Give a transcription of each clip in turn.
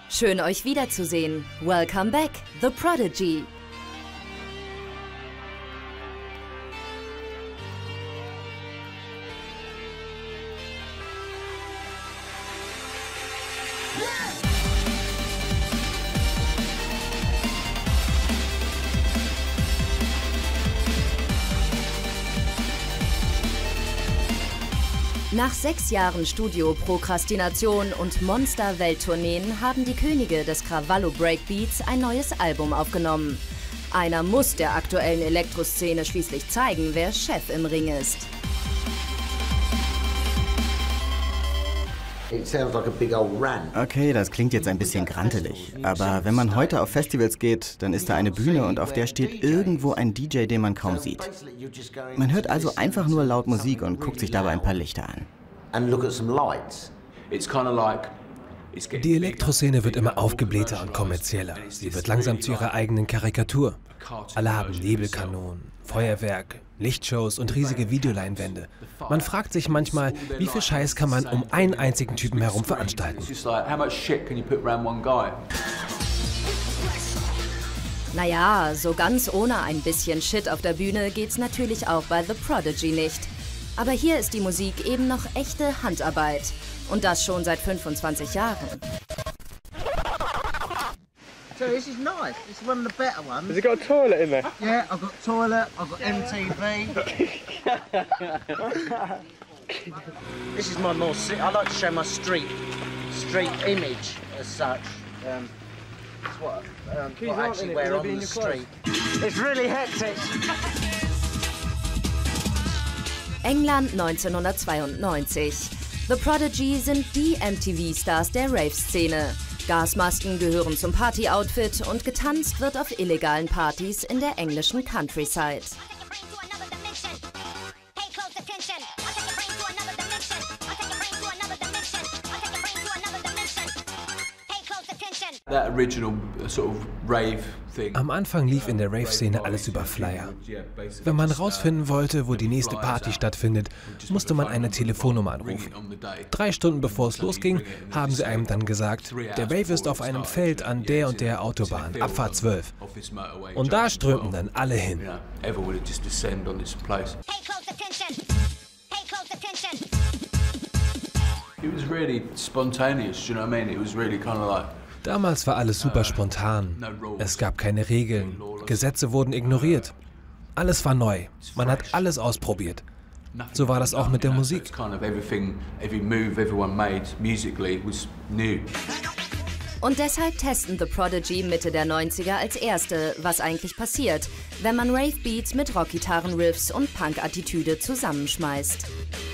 Schön, euch wiederzusehen. Welcome back, The Prodigy. Nach 6 Jahren Studio-Prokrastination und Monster-Welttourneen haben die Könige des Krawallo Breakbeats ein neues Album aufgenommen. Einer muss der aktuellen Elektroszene schließlich zeigen, wer Chef im Ring ist. Okay, das klingt jetzt ein bisschen grantelig, aber wenn man heute auf Festivals geht, dann ist da eine Bühne und auf der steht irgendwo ein DJ, den man kaum sieht. Man hört also einfach nur laut Musik und guckt sich dabei ein paar Lichter an. Die Elektroszene wird immer aufgeblähter und kommerzieller. Sie wird langsam zu ihrer eigenen Karikatur. Alle haben Nebelkanonen, Feuerwerk, Lichtshows und riesige Videoleinwände. Man fragt sich manchmal, wie viel Scheiß kann man um einen einzigen Typen herum veranstalten. Naja, so ganz ohne ein bisschen Shit auf der Bühne geht's natürlich auch bei The Prodigy nicht. Aber hier ist die Musik eben noch echte Handarbeit. Und das schon seit 25 Jahren. So this is nice. This is one of the better ones. Has it got a toilet in there? Yeah, I've got toilet, I've got MTV. This is my more. I like to show my street image as such. It's what I actually wear on the street. It's really hectic. England 1992. The Prodigy sind die MTV-Stars der Rave-Szene. Gasmasken gehören zum Party-Outfit und getanzt wird auf illegalen Partys in der englischen Countryside. Am Anfang lief in der Rave-Szene alles über Flyer. Wenn man rausfinden wollte, wo die nächste Party stattfindet, musste man eine Telefonnummer anrufen. 3 Stunden bevor es losging, haben sie einem dann gesagt, der Rave ist auf einem Feld an der und der Autobahn, Abfahrt 12. Und da strömten dann alle hin. Damals war alles super spontan. Es gab keine Regeln. Gesetze wurden ignoriert. Alles war neu. Man hat alles ausprobiert. So war das auch mit der Musik. Und deshalb testen The Prodigy Mitte der 90er als erste, was eigentlich passiert, wenn man Rave-Beats mit Rockgitarren-Riffs und Punk-Attitüde zusammenschmeißt.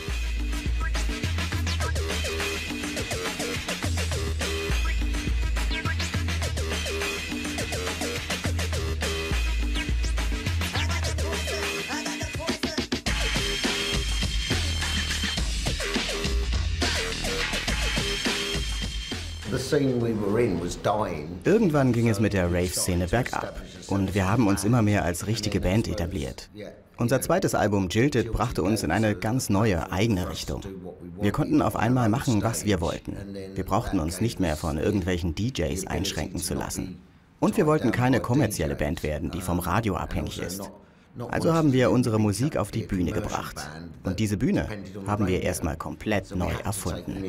Irgendwann ging es mit der Rave-Szene bergab und wir haben uns immer mehr als richtige Band etabliert. Unser zweites Album Jilted brachte uns in eine ganz neue, eigene Richtung. Wir konnten auf einmal machen, was wir wollten. Wir brauchten uns nicht mehr von irgendwelchen DJs einschränken zu lassen. Und wir wollten keine kommerzielle Band werden, die vom Radio abhängig ist. Also haben wir unsere Musik auf die Bühne gebracht. Und diese Bühne haben wir erstmal komplett neu erfunden.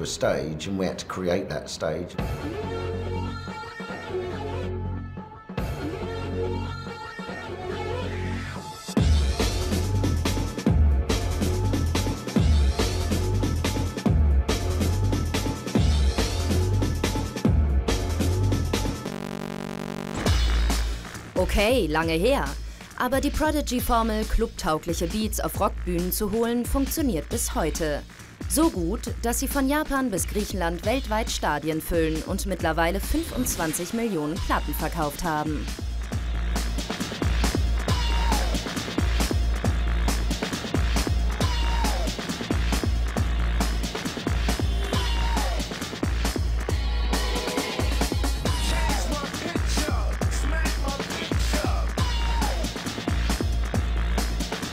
Okay, lange her. Aber die Prodigy-Formel, clubtaugliche Beats auf Rockbühnen zu holen, funktioniert bis heute. So gut, dass sie von Japan bis Griechenland weltweit Stadien füllen und mittlerweile 25 Millionen Platten verkauft haben.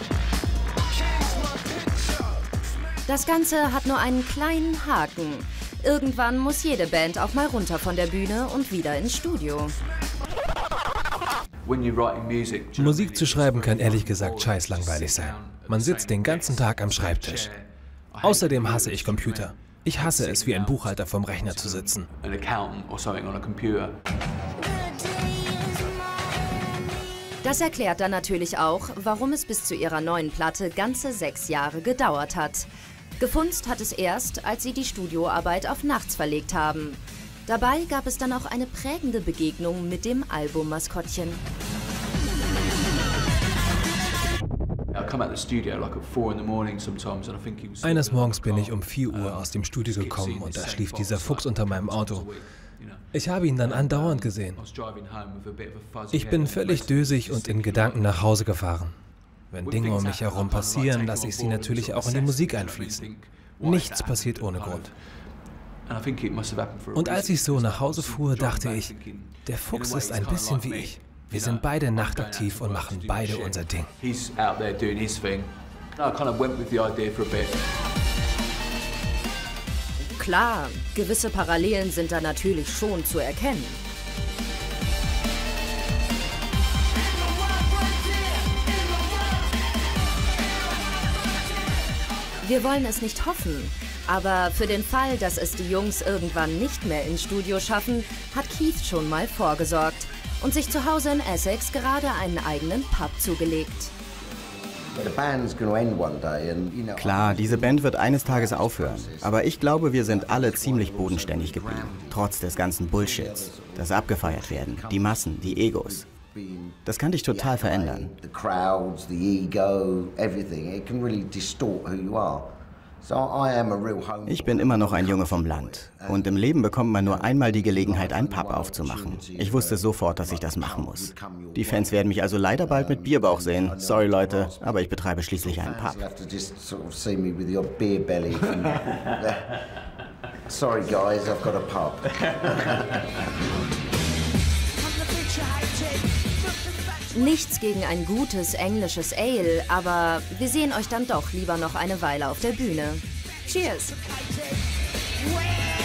Das Ganze hat nur einen kleinen Haken. Irgendwann muss jede Band auch mal runter von der Bühne und wieder ins Studio. Musik zu schreiben kann ehrlich gesagt scheißlangweilig sein. Man sitzt den ganzen Tag am Schreibtisch. Außerdem hasse ich Computer. Ich hasse es, wie ein Buchhalter vorm Rechner zu sitzen. Das erklärt dann natürlich auch, warum es bis zu ihrer neuen Platte ganze 6 Jahre gedauert hat. Gefunzt hat es erst, als sie die Studioarbeit auf nachts verlegt haben. Dabei gab es dann auch eine prägende Begegnung mit dem Albummaskottchen. Eines Morgens bin ich um 4 Uhr aus dem Studio gekommen und da schlief dieser Fuchs unter meinem Auto. Ich habe ihn dann andauernd gesehen. Ich bin völlig dösig und in Gedanken nach Hause gefahren. Wenn Dinge um mich herum passieren, lasse ich sie natürlich auch in die Musik einfließen. Nichts passiert ohne Grund. Und als ich so nach Hause fuhr, dachte ich, der Fuchs ist ein bisschen wie ich. Wir sind beide nachtaktiv und machen beide unser Ding. Klar, gewisse Parallelen sind da natürlich schon zu erkennen. Wir wollen es nicht hoffen, aber für den Fall, dass es die Jungs irgendwann nicht mehr ins Studio schaffen, hat Keith schon mal vorgesorgt und sich zu Hause in Essex gerade einen eigenen Pub zugelegt. Klar, diese Band wird eines Tages aufhören, aber ich glaube, wir sind alle ziemlich bodenständig geblieben, trotz des ganzen Bullshits. Das abgefeiert werden, die Massen, die Egos. Das kann dich total verändern. Ich bin immer noch ein Junge vom Land. Und im Leben bekommt man nur einmal die Gelegenheit, einen Pub aufzumachen. Ich wusste sofort, dass ich das machen muss. Die Fans werden mich also leider bald mit Bierbauch sehen. Sorry Leute, aber ich betreibe schließlich einen Pub. Sorry guys, I've got a pub. Nichts gegen ein gutes englisches Ale, aber wir sehen euch dann doch lieber noch eine Weile auf der Bühne. Cheers!